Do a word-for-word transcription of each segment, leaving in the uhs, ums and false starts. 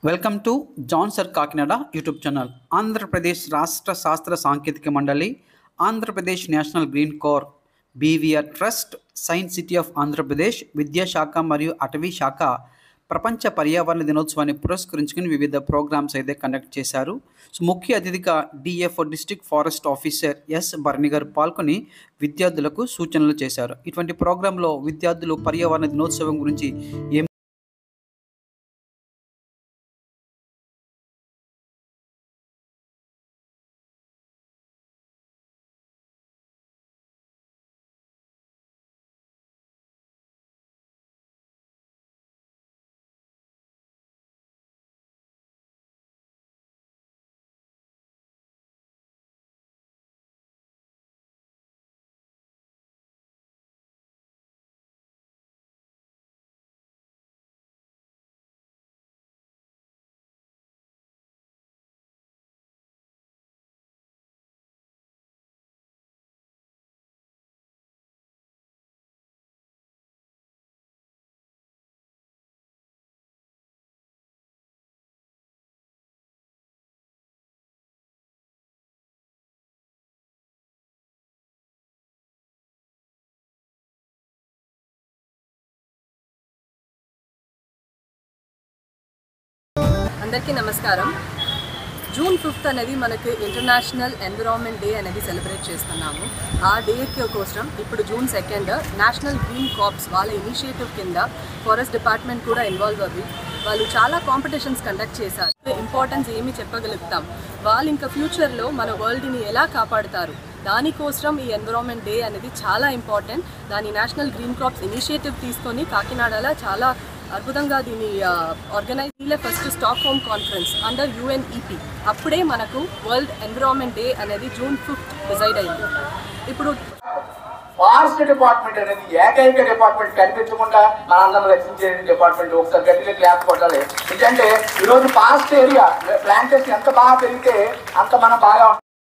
Welcome to జాన్సర్ Kakinada YouTube channel. Andhra Pradesh రాష్ట్ర శాస్త్ర సాంకేతిక మండలి, Andhra Pradesh national green corps, BVR trust, science city of Andhra Pradesh, విద్యాశాఖ మరియు అటవీ శాఖ ప్రపంచ పర్యావరణ దినోత్సవాన్ని పురస్కరించుకుని వివిధ ప్రోగ్రామ్స్ అయితే కండక్ట్ చేశారు. సో ముఖ్య అతిథిగా DFO district forest officer S Bharani garu పాల్గొని విద్యార్థులకు సూచనలు చేశారు. ఇటువంటి ప్రోగ్రాంలో విద్యార్థులు పర్యావరణ దినోత్సవం గురించి ఏం అందరికీ నమస్కారం. జూన్ ఫిఫ్త్ అనేది మనకి ఇంటర్నేషనల్ ఎన్విరాన్మెంట్ డే అనేది సెలబ్రేట్ చేస్తున్నాము. ఆ డేకి కోసం ఇప్పుడు June second national green corps వాళ్ళ ఇనిషియేటివ్ కింద ఫారెస్ట్ డిపార్ట్మెంట్ కూడా ఇన్వాల్వ్ అవ్వి వాళ్ళు చాలా కాంపిటీషన్స్ కండక్ట్ చేశారు. ఇంపార్టెన్స్ ఏమి చెప్పగలుగుతాం, వాళ్ళు ఇంకా ఫ్యూచర్లో మన వరల్డ్ని ఎలా కాపాడుతారు, దానికోసం ఈ ఎన్విరాన్మెంట్ డే అనేది చాలా ఇంపార్టెంట్. దాని నేషనల్ గ్రీన్ క్రాప్స్ ఇనిషియేటివ్ తీసుకొని కాకినాడలో చాలా అద్భుతంగా దీన్ని organise first Stockholm conference under UNEP అప్పుడే మనకు వరల్డ్ ఎన్విరాన్మెంట్ డే అనేది జూన్ ఫిఫ్త్ డిసైడ్ అయింది. ఇప్పుడు ఫారెస్ట్ డిపార్ట్మెంట్ అనేది ఏకైక డిపార్ట్మెంట్ కనిపించకుండా మనందరం రక్షించే డిపార్ట్మెంట్. ఒకసారి గట్టిగా క్లాప్ కొట్టాలి. ఎందుకంటే ఈరోజు ఫారెస్ట్ ఏరియా ప్లాంటేషన్ ఎంత బాగా పెరిగితే అంత మనం బాగా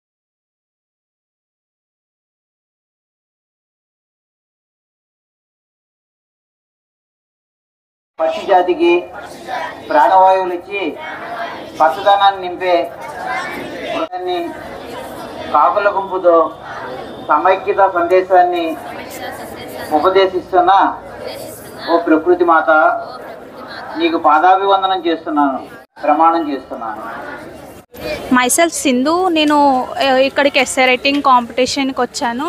పక్షి జాతికి ప్రాణవాయువులు ఇచ్చి పచ్చదనాన్ని నింపే వృధాన్ని కాకుల గుంపుతో సమైక్యత సందేశాన్ని ఉపదేశిస్తున్న ఓ ప్రకృతి మాత, నీకు పాదాభివందనం చేస్తున్నాను, ప్రమాణం చేస్తున్నాను. మైసెల్ఫ్ సింధు. నేను ఇక్కడికి ఎస్సే రైటింగ్ కాంపిటీషన్కి వచ్చాను.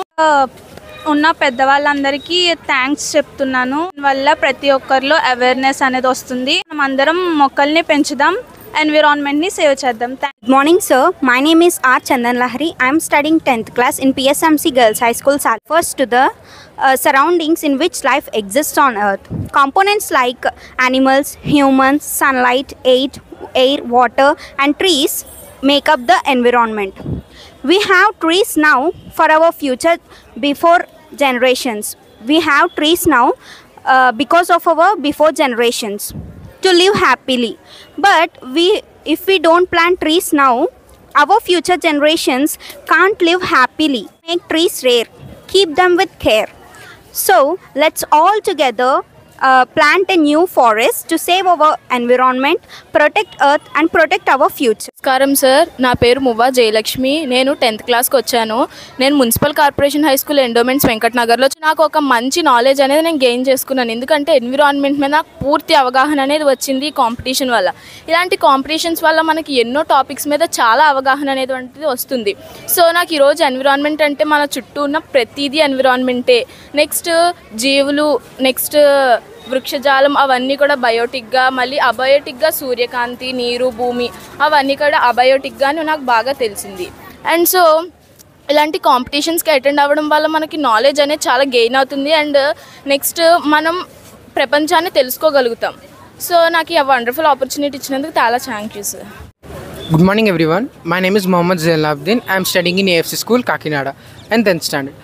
ఉన్న పెద్దవాళ్ళందరికీ థ్యాంక్స్ చెప్తున్నాను. వల్ల ప్రతి ఒక్కరిలో అవేర్నెస్ అనేది వస్తుంది. మనం అందరం మొక్కల్ని పెంచుదాం, ఎన్విరాన్మెంట్ని సేవ్ చేద్దాం. Good morning, sir. My name is R. Chandan Lahari. I am studying tenth class in P S M C Girls High School, Sal. First to the uh, surroundings in which life exists on Earth. Components like animals, humans, sunlight, air, air, water, and trees make up the environment. We have trees now for our future before generations. We have trees now uh, because of our before generations to live happily. But we, if we don't plant trees now, our future generations can't live happily. Make trees rare. Keep them with care. So let's all together uh, plant a new forest to save our environment, protect earth and protect our future. నమస్కారం sir, నా పేరు మువ్వా జయలక్ష్మి. నేను tenth క్లాస్కి వచ్చాను. నేను municipal corporation high school endowments వెంకటనగర్లో నాకు ఒక మంచి నాలెడ్జ్ అనేది నేను గెయిన్ చేసుకున్నాను. ఎందుకంటే ఎన్విరాన్మెంట్ మీద నాకు పూర్తి అవగాహన అనేది వచ్చింది కాంపిటీషన్ వల్ల. ఇలాంటి కాంపిటీషన్స్ వల్ల మనకి ఎన్నో టాపిక్స్ మీద చాలా అవగాహన అనేది వస్తుంది. సో నాకు ఈరోజు ఎన్విరాన్మెంట్ అంటే మన చుట్టూ ఉన్న ప్రతిదీ ఎన్విరాన్మెంటే. నెక్స్ట్ జీవులు, నెక్స్ట్ వృక్షజాలం అవన్నీ కూడా బయోటిక్గా, మళ్ళీ అబయోటిక్గా సూర్యకాంతి, నీరు, భూమి అవన్నీ కూడా అబయోటిక్గా అని నాకు బాగా తెలిసింది. అండ్ సో ఇలాంటి కాంపిటీషన్స్కి అటెండ్ అవ్వడం వల్ల మనకి నాలెడ్జ్ అనేది చాలా గెయిన్ అవుతుంది. అండ్ నెక్స్ట్ మనం ప్రపంచాన్ని తెలుసుకోగలుగుతాం. సో నాకు ఈ వండర్ఫుల్ ఆపర్చునిటీ ఇచ్చినందుకు చాలా thank you sir. Good morning everyone. My name is Mohammad Zainabdin. I am studying in A F C School, Kakinada and tenth standard.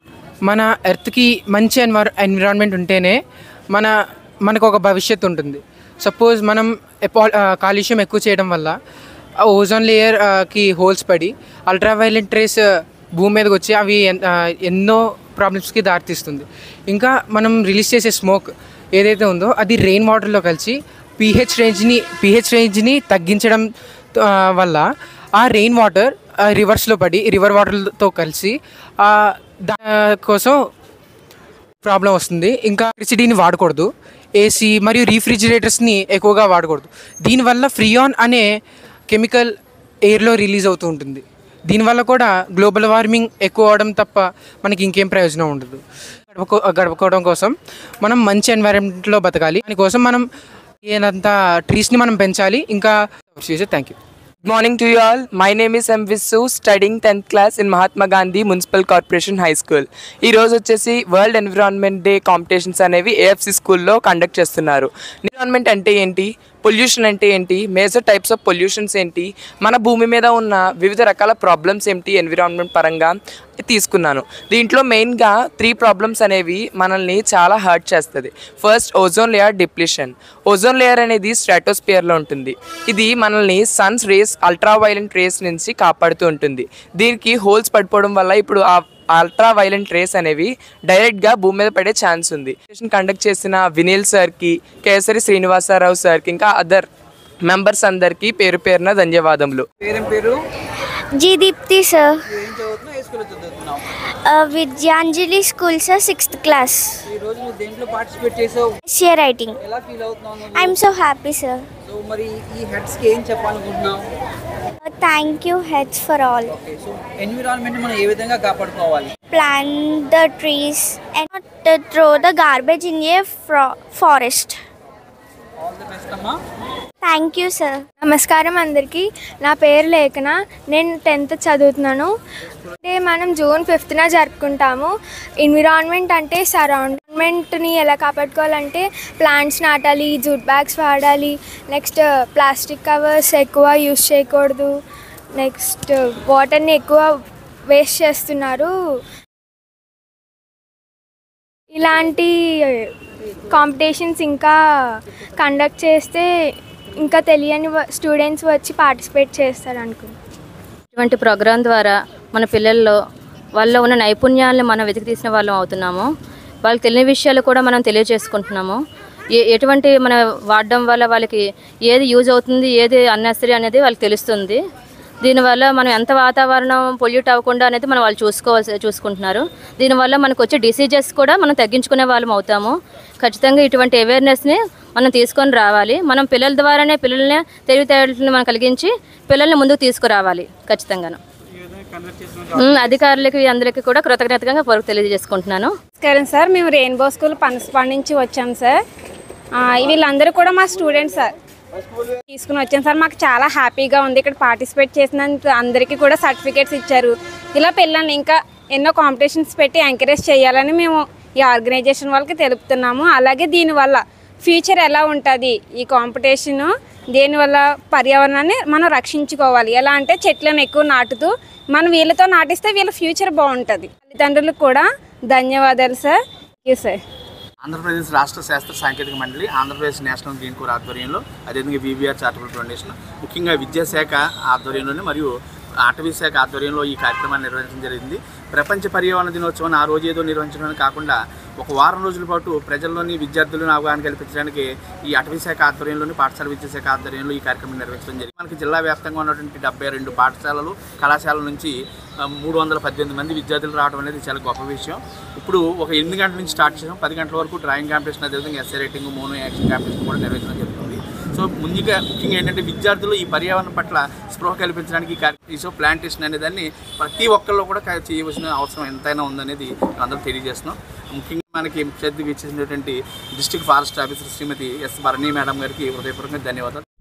మన ఎర్త్కి మంచి ఎన్వైర్ ఎన్విరాన్మెంట్ ఉంటేనే మన మనకు ఒక భవిష్యత్తు ఉంటుంది. సపోజ్ మనం కాలుష్యం ఎక్కువ చేయడం వల్ల ఓజోన్ లేయర్కి హోల్స్ పడి అల్ట్రావైలెట్ రేస్ భూమి మీదకి వచ్చి అవి ఎన్నో ప్రాబ్లమ్స్కి దారితీస్తుంది. ఇంకా మనం రిలీజ్ చేసే స్మోక్ ఏదైతే ఉందో అది రెయిన్ వాటర్లో కలిసి పీహెచ్ రేంజ్ని పీహెచ్ రేంజ్ని తగ్గించడం ఆ, వల్ల ఆ రెయిన్ వాటర్ రివర్స్లో పడి రివర్ వాటర్తో కలిసి ఆ, దా కోసం ప్రాబ్లం వస్తుంది. ఇంకా ఎలక్ట్రిసిటీని వాడకూడదు, ఏసీ మరియు రీఫ్రిజిరేటర్స్ని ఎక్కువగా వాడకూడదు. దీనివల్ల ఫ్రియాన్ అనే కెమికల్ ఎయిర్లో రిలీజ్ అవుతూ ఉంటుంది. దీనివల్ల కూడా గ్లోబల్ వార్మింగ్ ఎక్కువ అవడం తప్ప మనకి ఇంకేం ప్రయోజనం ఉండదు. గడపకో గడపకోవడం కోసం మనం మంచి ఎన్వైరన్మెంట్లో బతకాలి. దానికోసం మనం ఏనంత ట్రీస్ని మనం పెంచాలి. ఇంకా thank you. Good morning to you all. My name is M. Vissu, studying tenth class in Mahatma Gandhi Municipal Corporation High School. ఈ రోజు వచ్చేసి వరల్డ్ ఎన్విరాన్మెంట్ డే కాంపిటీషన్స్ అనేవి ఏఎఫ్సి స్కూల్లో కండక్ట్ చేస్తున్నారు. ఎన్విరాన్మెంట్ అంటే ఏంటి, పొల్యూషన్ అంటే ఏంటి, మేజర్ టైప్స్ ఆఫ్ పొల్యూషన్స్ ఏంటి, మన భూమి మీద ఉన్న వివిధ రకాల ప్రాబ్లమ్స్ ఏంటి ఎన్విరాన్మెంట్ పరంగా తీసుకున్నాను. దీంట్లో మెయిన్గా త్రీ ప్రాబ్లమ్స్ అనేవి మనల్ని చాలా హర్ట్ చేస్తుంది. First, ozone layer depletion. Ozone layer అనేది స్ట్రాటోస్పియర్లో ఉంటుంది. ఇది మనల్ని sun's rays, ultra violent rays నుంచి కాపాడుతూ ఉంటుంది. దీనికి హోల్స్ పడిపోవడం వల్ల ఇప్పుడు ఆ అల్ట్రా వైలెంట్ రేస్ అనేవి డైరెక్ట్గా భూమి మీద పడే ఛాన్స్ ఉంది. కండక్ట్ చేసిన వినీల్ సార్కి, కేసరి శ్రీనివాసరావు సార్కి, ఇంకా అదర్ మెంబర్స్ అందరికీ పేరు పేరున ధన్యవాదములు. जी Deepti sir, Vidyanjali school sir, sixth class. Essay writing. I am so happy sir. Thank you heads for all. Environment మనం ఏ విధంగా కాపాడుకోవాలి? Plant the trees and not throw the garbage in a forest. Thank you sir. నమస్కారం అందరికీ. నా పేరు లేఖన, నేను టెన్త్ చదువుతున్నాను. అంటే మనం జూన్ ఫిఫ్త్న జరుపుకుంటాము. ఎన్విరాన్మెంట్ అంటే సరౌండ్మెంట్ని ఎలా కాపాడుకోవాలంటే ప్లాంట్స్ నాటాలి, జూట్ బ్యాగ్స్ వాడాలి, నెక్స్ట్ ప్లాస్టిక్ కవర్స్ ఎక్కువ యూస్ చేయకూడదు, నెక్స్ట్ వాటర్ని ఎక్కువ వేస్ట్ చేస్తున్నారు. ఇలాంటి కాంపిటీషన్స్ ఇంకా కండక్ట్ చేస్తే ఇంకా తెలియని స్టూడెంట్స్ వచ్చి పార్టిసిపేట్ చేస్తారు అనుకుంటున్నాను. ఇటువంటి ప్రోగ్రాం ద్వారా మన పిల్లల్లో వాళ్ళలో ఉన్న నైపుణ్యాలను మనం వెతికి తీసిన వాళ్ళం అవుతున్నాము. వాళ్ళకి తెలియని విషయాలు కూడా మనం తెలియజేసుకుంటున్నాము. ఏ ఎటువంటి మనం వాడడం వల్ల వాళ్ళకి ఏది యూజ్ అవుతుంది, ఏది అన్నెసరీ అనేది వాళ్ళకి తెలుస్తుంది. దీనివల్ల మనం ఎంత వాతావరణం పొల్యూట్ అవ్వకుండా అనేది మనం వాళ్ళు చూసుకోవాల్సి చూసుకుంటున్నారు. దీనివల్ల మనకు వచ్చే డిసీజెస్ కూడా మనం తగ్గించుకునే వాళ్ళం అవుతాము. ఖచ్చితంగా ఇటువంటి అవేర్నెస్ని మనం తీసుకొని రావాలి. మనం పిల్లల ద్వారానే పిల్లల్ని తెలివితేటలను మనం కలిగించి పిల్లల్ని ముందుకు తీసుకురావాలి ఖచ్చితంగాను. అధికారులకి అందరికీ కూడా కృతజ్ఞతగా పొరకు తెలియజేసుకుంటున్నాను. నమస్కారం సార్, మేము రెయిన్బో స్కూల్ పనసపాడు నుంచి వచ్చాం సార్. వీళ్ళందరూ కూడా మా స్టూడెంట్స్ సార్. తీసుకుని వచ్చాను సార్. మాకు చాలా హ్యాపీగా ఉంది. ఇక్కడ పార్టిసిపేట్ చేసినందుకు అందరికీ కూడా సర్టిఫికేట్స్ ఇచ్చారు. ఇలా పిల్లల్ని ఇంకా ఎన్నో కాంపిటీషన్స్ పెట్టి ఎంకరేజ్ చేయాలని మేము ఈ ఆర్గనైజేషన్ వాళ్ళకి తెలుపుతున్నాము. అలాగే దీనివల్ల ఫ్యూచర్ ఎలా ఉంటుంది, ఈ కాంపిటీషను దీనివల్ల పర్యావరణాన్ని మనం రక్షించుకోవాలి. ఎలా అంటే చెట్లను ఎక్కువ నాటుతూ మనం వీళ్ళతో నాటిస్తే వీళ్ళ ఫ్యూచర్ బాగుంటుంది. తల్లిదండ్రులకు కూడా ధన్యవాదాలు sir. Thank you sir. Andhra Pradesh రాష్ట్ర శాస్త్ర సాంకేతిక మండలి, ఆంధ్రప్రదేశ్ నేషనల్ గ్రీన్ కోర్ ఆధ్వర్యంలో, అదేవిధంగా వివిఆర్ చారిటబుల్ ఫౌండేషన్, ముఖ్యంగా విద్యాశాఖ ఆధ్వర్యంలోనే మరియు అటవీ శాఖ ఆధ్వర్యంలో ఈ కార్యక్రమాన్ని నిర్వహించడం జరిగింది. ప్రపంచ పర్యావరణ దినోత్సవాన్ని ఆ రోజు ఏదో నిర్వహించడానికి కాకుండా ఒక వారం రోజుల పాటు ప్రజల్లోని విద్యార్థులను అవగాహన కల్పించడానికి ఈ అటవీ శాఖ ఆధ్వర్యంలోని, పాఠశాల విద్యాశాఖ ఆధ్వర్యంలో ఈ కార్యక్రమం నిర్వహించడం జరిగింది. మనకి జిల్లా వ్యాప్తంగా ఉన్నటువంటి డెబ్బై రెండు పాఠశాలలు, కళాశాలల నుంచి మూడు వందల పద్దెనిమిది మంది విద్యార్థులు రావడం అనేది చాలా గొప్ప విషయం. ఇప్పుడు ఒక ఎనిమిది గంటల నుంచి స్టార్ట్ చేసాం. పది గంటల వరకు డ్రాయింగ్ కాంపిటీషన్, అదేవిధంగా essay writing, mono action competition కూడా నిర్వహించడం జరుగుతుంది. సో ముందుగా ముఖ్యంగా ఏంటంటే విద్యార్థులు ఈ పర్యావరణం పట్ల స్పృహ కల్పించడానికి ఈ కార్యక్రమం ప్లాంటేషన్ అనే దాన్ని ప్రతి ఒక్కరిలో కూడా చేయవలసిన అవసరం ఎంతైనా ఉందనేది అందరూ తెలియజేస్తున్నాం. ముఖ్యంగా మనకి ముఖ్య అతిథిగా ఇచ్చేసినటువంటి district forest officer Shrimati S Bharani madam గారికి హృదయపూర్వకంగా ధన్యవాదాలు.